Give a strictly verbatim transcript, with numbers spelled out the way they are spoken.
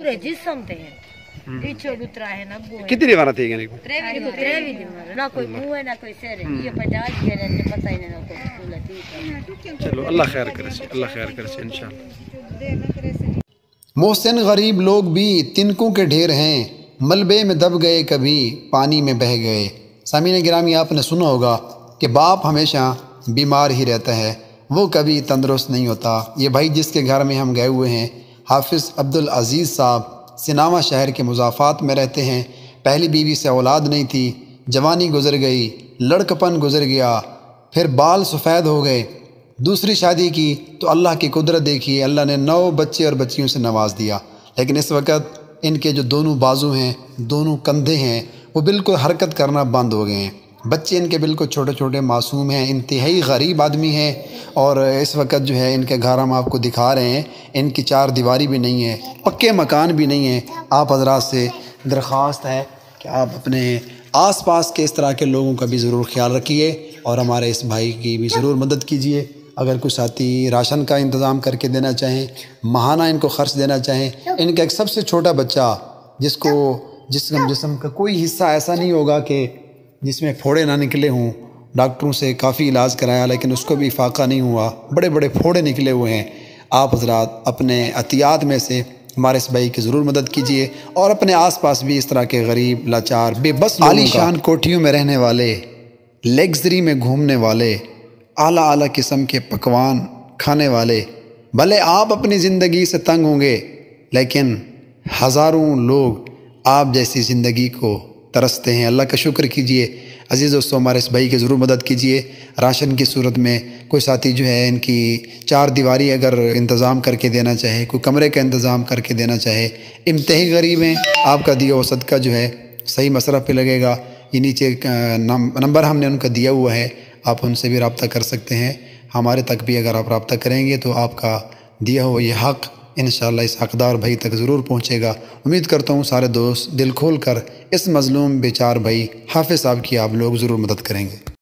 पूरे जिस्म ते हैं पीछे उतरा है ना वो कितनी बार थी गने को त्रेवी त्रेवी ना कोई मुंह है ना कोई सिर है ये पचास के ने पता ही नहीं ना कोई स्कूल है। चलो अल्लाह खैर करे अल्लाह खैर करे इंशाल्लाह। मोहसिन गरीब लोग भी तिनकों के ढेर हैं, मलबे में दब गए कभी पानी में बह गए। सामीन गिरामी, आपने सुना होगा कि बाप हमेशा बीमार ही रहता है, वो कभी तंदुरुस्त नहीं होता। ये भाई जिसके घर में हम गए हुए हैं, हाफिज़ अब्दुल अज़ीज़ साहब, सिनामा शहर के मुज़ाफ़ात में रहते हैं। पहली बीवी से औलाद नहीं थी, जवानी गुज़र गई, लड़कपन गुज़र गया, फिर बाल सफ़ेद हो गए। दूसरी शादी की तो अल्लाह की कुदरत देखिए, अल्लाह ने नौ बच्चे और बच्चियों से नवाज दिया। लेकिन इस वक्त इनके जो दोनों बाजू हैं, दोनों कंधे हैं, वो बिल्कुल हरकत करना बंद हो गए हैं। बच्चे इनके बिल्कुल छोटे छोटे मासूम हैं, इंतहाई गरीब आदमी हैं। और इस वक्त जो है इनके घर हम आपको दिखा रहे हैं, इनकी चार दीवारी भी नहीं है, पक्के मकान भी नहीं है। आप हजरात से दरख्वास्त है कि आप अपने आस पास के इस तरह के लोगों का भी ज़रूर ख्याल रखिए और हमारे इस भाई की भी ज़रूर मदद कीजिए। अगर कुछ साथी राशन का इंतज़ाम करके देना चाहें, माहाना इनको खर्च देना चाहें। इनका एक सबसे छोटा बच्चा जिसको जिसम जिसम का कोई हिस्सा ऐसा नहीं होगा कि जिसमें फोड़े ना निकले हों, डॉक्टरों से काफ़ी इलाज कराया लेकिन उसको भी फाका नहीं हुआ, बड़े बड़े फोड़े निकले हुए हैं। आप हजरात अपने अतियात में से हमारे इस भाई की ज़रूर मदद कीजिए और अपने आसपास भी इस तरह के गरीब, लाचार, बेबस, आलीशान कोठियों में रहने वाले, लग्जरी में घूमने वाले, आला आला किस्म के पकवान खाने वाले, भले आप अपनी ज़िंदगी से तंग होंगे लेकिन हज़ारों लोग आप जैसी ज़िंदगी को तरसते हैं। अल्लाह का शुक्र कीजिए। अज़ीज़ दोस्तों, हमारे इस भाई की ज़रूर मदद कीजिए। राशन की सूरत में कोई साथी जो है इनकी चार दीवारी अगर इंतज़ाम करके देना चाहे, कोई कमरे का इंतज़ाम करके देना चाहे, इंतहाई गरीब हैं, आपका दिया हुआ सदका जो है सही मसरफ़ पे लगेगा। ये नीचे नंबर हमने उनका दिया हुआ है, आप उनसे भी रब्ता कर सकते हैं। हमारे तक भी अगर आप रब्ता करेंगे तो आपका दिया हुआ ये हक़ इंशाअल्लाह इस हक़दार भाई तक ज़रूर पहुँचेगा। उम्मीद करता हूँ सारे दोस्त दिल खोल कर इस मज़लूम बेचार भाई हाफिज़ साहब की आप लोग ज़रूर मदद करेंगे।